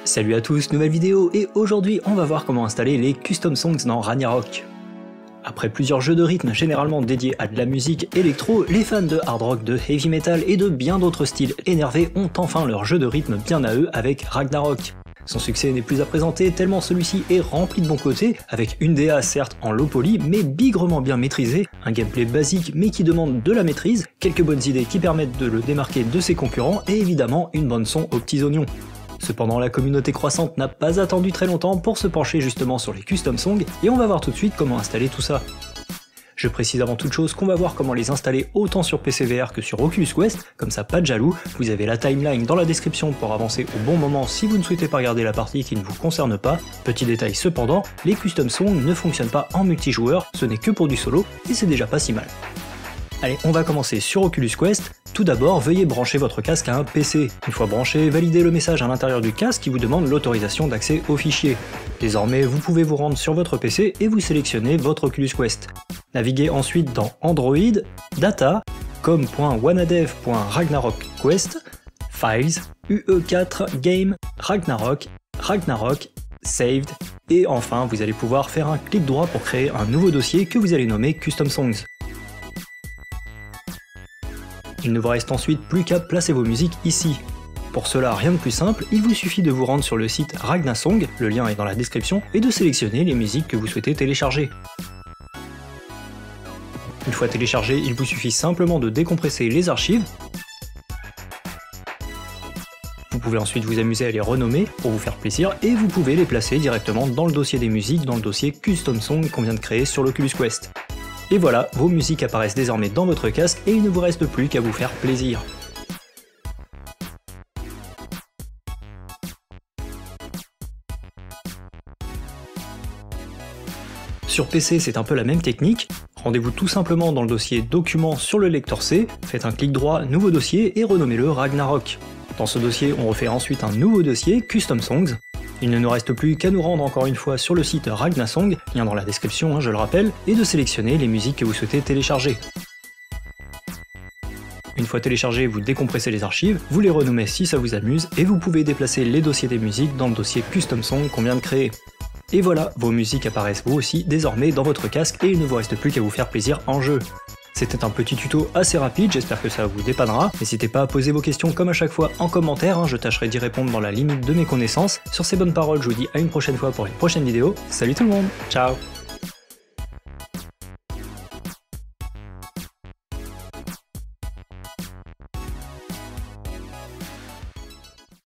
Salut à tous, nouvelle vidéo et aujourd'hui on va voir comment installer les custom songs dans Ragnarok. Après plusieurs jeux de rythme généralement dédiés à de la musique électro, les fans de hard rock, de heavy metal et de bien d'autres styles énervés ont enfin leur jeu de rythme bien à eux avec Ragnarok. Son succès n'est plus à présenter tellement celui-ci est rempli de bons côtés, avec une DA certes en low poly mais bigrement bien maîtrisée, un gameplay basique mais qui demande de la maîtrise, quelques bonnes idées qui permettent de le démarquer de ses concurrents et évidemment une bande son aux petits oignons. Cependant, la communauté croissante n'a pas attendu très longtemps pour se pencher justement sur les custom songs et on va voir tout de suite comment installer tout ça. Je précise avant toute chose qu'on va voir comment les installer autant sur PC VR que sur Oculus Quest, comme ça pas de jaloux, vous avez la timeline dans la description pour avancer au bon moment si vous ne souhaitez pas regarder la partie qui ne vous concerne pas. Petit détail cependant, les custom songs ne fonctionnent pas en multijoueur, ce n'est que pour du solo et c'est déjà pas si mal. Allez, on va commencer sur Oculus Quest. Tout d'abord, veuillez brancher votre casque à un PC. Une fois branché, validez le message à l'intérieur du casque qui vous demande l'autorisation d'accès au fichier. Désormais, vous pouvez vous rendre sur votre PC et vous sélectionnez votre Oculus Quest. Naviguez ensuite dans Android, Data, com.wanadev.ragnarokquest, Files, UE4, Game, Ragnarok, Saved, et enfin, vous allez pouvoir faire un clic droit pour créer un nouveau dossier que vous allez nommer Custom Songs. Il ne vous reste ensuite plus qu'à placer vos musiques ici. Pour cela, rien de plus simple, il vous suffit de vous rendre sur le site Ragnasong, le lien est dans la description, et de sélectionner les musiques que vous souhaitez télécharger. Une fois téléchargées, il vous suffit simplement de décompresser les archives. Vous pouvez ensuite vous amuser à les renommer pour vous faire plaisir, et vous pouvez les placer directement dans le dossier des musiques, dans le dossier Custom Song qu'on vient de créer sur l'Oculus Quest. Et voilà, vos musiques apparaissent désormais dans votre casque et il ne vous reste plus qu'à vous faire plaisir. Sur PC, c'est un peu la même technique. Rendez-vous tout simplement dans le dossier Documents sur le lecteur C, faites un clic droit, nouveau dossier et renommez-le Ragnarok. Dans ce dossier, on refait ensuite un nouveau dossier Custom Songs. Il ne nous reste plus qu'à nous rendre encore une fois sur le site Ragnasong, lien dans la description, je le rappelle, et de sélectionner les musiques que vous souhaitez télécharger. Une fois téléchargées, vous décompressez les archives, vous les renommez si ça vous amuse, et vous pouvez déplacer les dossiers des musiques dans le dossier Custom Song qu'on vient de créer. Et voilà, vos musiques apparaissent vous aussi désormais dans votre casque et il ne vous reste plus qu'à vous faire plaisir en jeu. C'était un petit tuto assez rapide, j'espère que ça vous dépannera. N'hésitez pas à poser vos questions comme à chaque fois en commentaire, je tâcherai d'y répondre dans la limite de mes connaissances. Sur ces bonnes paroles, je vous dis à une prochaine fois pour une prochaine vidéo. Salut tout le monde, ciao!